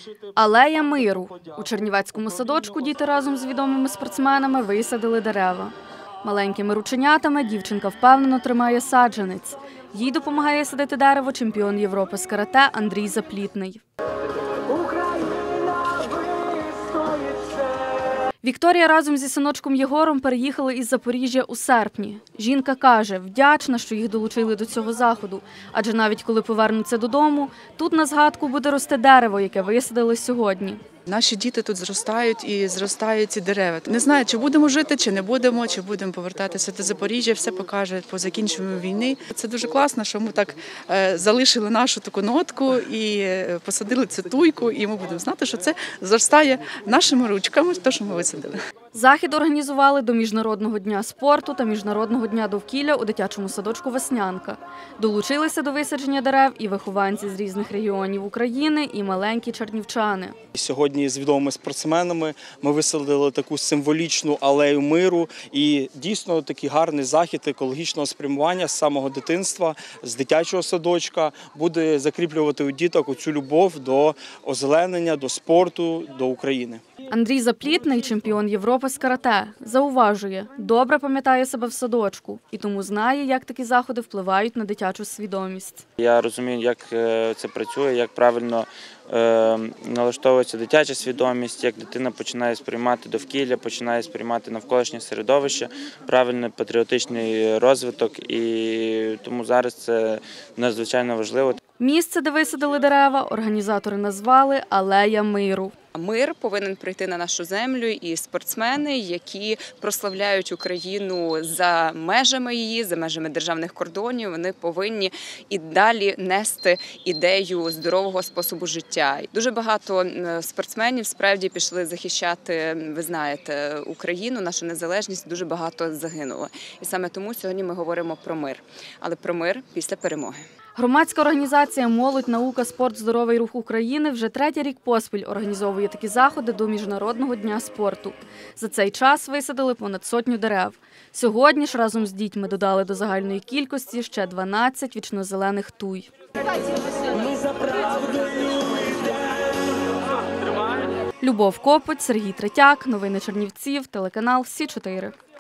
Алея миру. У Чернівецькому садочку діти разом з відомими спортсменами висадили дерева. Маленькими рученятами дівчинка впевнено тримає саджанець. Їй допомагає садити дерево чемпіон Європи з карате Андрій Заплітний. Вікторія разом зі синочком Єгором переїхали із Запоріжжя у серпні. Жінка каже, вдячна, що їх долучили до цього заходу. Адже навіть коли повернуться додому, тут на згадку буде рости дерево, яке висадили сьогодні. Наші діти тут зростають і зростають ці дерева. Не знаю, чи будемо жити, чи не будемо, чи будемо повертатися до Запоріжжя, все покаже по закінченню війни. Це дуже класно, що ми так залишили нашу таку нотку і посадили цю туйку, і ми будемо знати, що це зростає нашими ручками, те, що ми висадили. Захід організували до Міжнародного дня спорту та Міжнародного дня довкілля у дитячому садочку «Веснянка». Долучилися до висадження дерев і вихованці з різних регіонів України, і маленькі чернівчани. Сьогодні з відомими спортсменами ми висадили таку символічну алею миру. І дійсно такий гарний захід екологічного спрямування з самого дитинства, з дитячого садочка буде закріплювати у діток оцю любов до озеленення, до спорту, до України. Андрій Заплітний, чемпіон Європи з карате, зауважує, добре пам'ятає себе в садочку і тому знає, як такі заходи впливають на дитячу свідомість. Я розумію, як це працює, як правильно налаштовується дитяча свідомість, як дитина починає сприймати довкілля, починає сприймати навколишнє середовище, правильний патріотичний розвиток, і тому зараз це надзвичайно важливо. Місце, де висадили дерева, організатори назвали «Алея миру». Мир повинен прийти на нашу землю, і спортсмени, які прославляють Україну за межами її, за межами державних кордонів, вони повинні і далі нести ідею здорового способу життя. Дуже багато спортсменів справді пішли захищати, ви знаєте, Україну, нашу незалежність, дуже багато загинуло. І саме тому сьогодні ми говоримо про мир, але про мир після перемоги. Громадська організація «Молодь, наука, спорт, здоровий рух України» вже третій рік поспіль організовує такі заходи до Міжнародного дня спорту. За цей час висадили понад 100 дерев. Сьогодні ж разом з дітьми додали до загальної кількості ще 12 вічнозелених туй. Любов Копоть, Сергій Третяк, новини Чернівців, телеканал Сі 4.